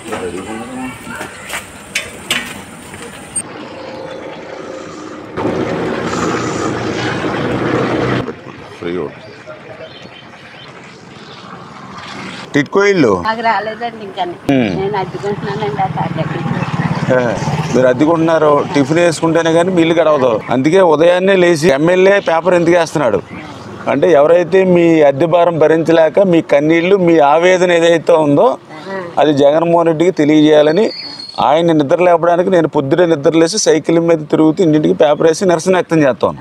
Free TIDCO ఇల్లు మీరు అద్దెకుంటున్నారు, tiffin వేసుకుంటేనే కానీ మీ ఇల్లు గడవదు. అందుకే ఉదయాన్నే లేచి ఎమ్మెల్యే పేపర్ ఎందుకు వేస్తున్నాడు అంటే, ఎవరైతే మీ అద్దె భారం భరించలేక మీ కన్నీళ్ళు, మీ ఆవేదన ఏదైతే ఉందో అది జగన్మోహన్ రెడ్డికి తెలియజేయాలని ఆయన నిద్ర లేపడానికి నేను పొద్దునే నిద్రలేసి సైకిల్ మీద తిరుగుతూ ఇంటింటికి పేపర్ వేసి నిరసన వ్యక్తం చేస్తాను.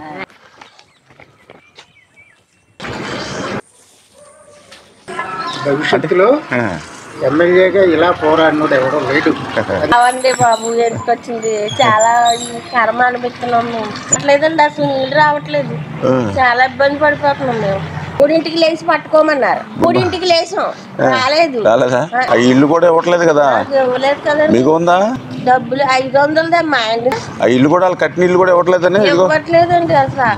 భవిష్యత్తులో ఎమ్మెల్యేగా ఇలా పోరాడినోడు ఎవడో లేడు. అవండి బాబు, ఎందుకొచ్చింది చాలా కర్మ అనిపిస్తున్నాం మేము. లేదండి అసలు నీళ్ళు రావట్లేదు, చాలా ఇబ్బంది పడిపోతున్నాం మేము. 3ంటికి లేచి పట్టుకోమన్నారు, 3ంటికి లేచాం, రాలేదు. ఇల్లు కూడా ఇవ్వట్లేదు కదా, ఇవ్వలేదు కదండి. మీకు ఉందా డబ్బులు 500 మా ఆయన ఆ ఇల్లు కూడా వాళ్ళు కట్టిన ఇల్లు కూడా ఇవ్వట్లేదని ఇవ్వట్లేదండి అసలు.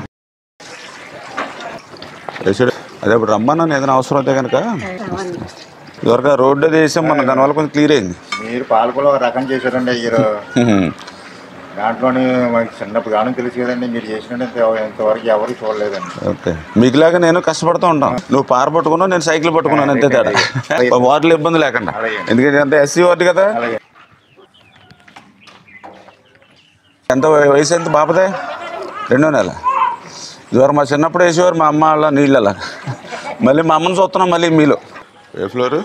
అదే ఇప్పుడు రమ్మన్నాను ఏదైనా అవసరం అయితే కనుక. ఇదివరకు రోడ్డు చేసాం మనం, దానివల్ల కొంచెం క్లియర్ అయింది. మీరు పాలకులు రకం చేశారండి అయ్యారు. దాంట్లోనే మనకి చిన్నప్పుడు కానీ తెలుసు కదండి, మీరు చేసినట్టు ఇంతవరకు ఎవరు చూడలేదండి. ఓకే, మీకులాగా నేను కష్టపడుతూ ఉంటాను. నువ్వు పార పట్టుకున్నావు, నేను సైకిల్ పట్టుకున్నాను, అంతే తేడా. వార్డులో ఇబ్బంది లేకుండా, ఎందుకంటే అంత ఎస్సీ వార్డు కదా. ఎంత వయసు ఎంత బాపదే? 2వ నెల. ఇదివరకు మా చిన్నప్పుడు వేసేవారు మా అమ్మ వాళ్ళ నీళ్ళు అలా. మళ్ళీ మా అమ్మని చూస్తున్నాం మళ్ళీ మీలో. ఏ ఫ్లోరు?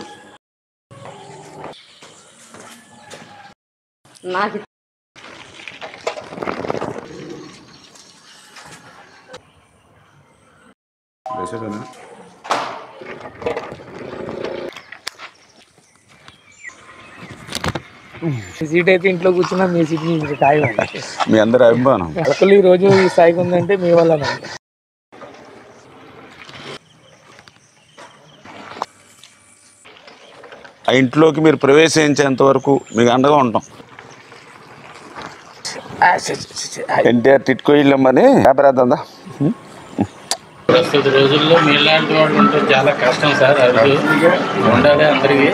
సీట్ అయితే ఇంట్లో కూర్చున్నా, మీ సీట్ మీ ఖాయం. మీ అందరి అభిమానం. అసలు ఈ రోజు ఈ స్థాయికి ఉందంటే మీ వల్ల. ఆ ఇంట్లోకి మీరు ప్రవేశించేంత వరకు మీకు అండగా ఉంటాం. ఎన్టీఆర్ టిట్కో ఇల్లు అమ్మని వ్యాపారేద్దా. ప్రస్తుత రోజుల్లో మీలాంటి వాళ్ళు ఉంటే చాలా కష్టం సార్. అది ఉండాలి అందరికీ.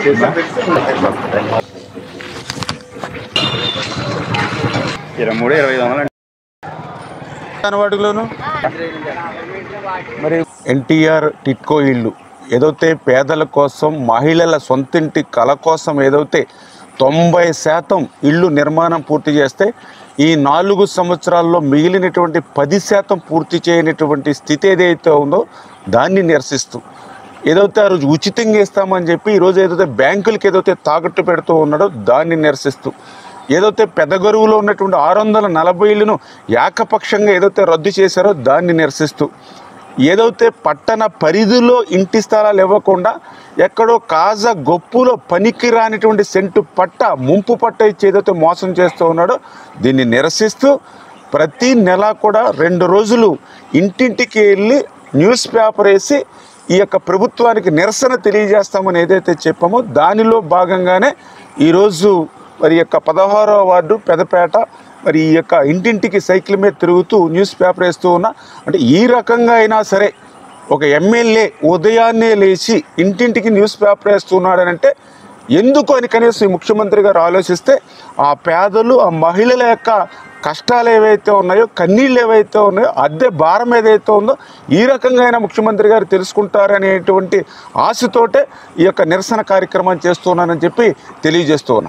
వాటిలోను మరి ఎన్టీఆర్ టిట్కో ఇల్లు ఏదైతే పేదల కోసం, మహిళల సొంతింటి కళ కోసం ఏదైతే 90% ఇల్లు నిర్మాణం పూర్తి చేస్తే, ఈ 4 సంవత్సరాల్లో మిగిలినటువంటి 10% పూర్తి చేయనటువంటి స్థితి ఏదైతే ఉందో దాన్ని నిరసిస్తూ, ఏదైతే ఆ రోజు ఉచితంగా ఇస్తామని చెప్పి ఈరోజు ఏదైతే బ్యాంకులకి ఏదైతే తాకట్టు పెడుతూ ఉన్నాడో దాన్ని నిరసిస్తూ, ఏదైతే పెదగరువులో ఉన్నటువంటి 640 ఇళ్లను ఏకపక్షంగా ఏదైతే రద్దు చేశారో దాన్ని నిరసిస్తూ, ఏదైతే పట్టణ పరిధిలో ఇంటి స్థలాలు ఇవ్వకుండా ఎక్కడో కాజా గొప్పులో పనికి రానిటువంటి సెంటు పట్ట, ముంపు పట్ట ఇచ్చి ఏదైతే మోసం చేస్తూ ఉన్నాడో దీన్ని నిరసిస్తూ ప్రతి నెల కూడా 2 రోజులు ఇంటింటికి వెళ్ళి న్యూస్ పేపర్ వేసి ఈ యొక్క ప్రభుత్వానికి నిరసన తెలియజేస్తామని ఏదైతే చెప్పామో దానిలో భాగంగానే ఈరోజు మరి యొక్క 16వ వార్డు పెదపేట మరి ఈ యొక్క ఇంటింటికి సైకిల్ మీద తిరుగుతూ న్యూస్ పేపర్ వేస్తూ ఉన్నా. అంటే ఈ రకంగా అయినా సరే ఒక ఎమ్మెల్యే ఉదయాన్నే లేచి ఇంటింటికి న్యూస్ పేపర్ వేస్తున్నాడని అంటే ఎందుకు అని కనీసం ఈ ముఖ్యమంత్రి గారు ఆలోచిస్తే, ఆ పేదలు, ఆ మహిళల యొక్క కష్టాలు ఏవైతే ఉన్నాయో, కన్నీళ్ళు ఏవైతే ఉన్నాయో, అద్దె భారం ఏదైతే ఉందో ఈ రకంగా అయినా ముఖ్యమంత్రి గారు తెలుసుకుంటారనేటువంటి ఆశతోటే ఈ యొక్క నిరసన కార్యక్రమాన్ని చేస్తున్నానని చెప్పి తెలియజేస్తూ ఉన్నా.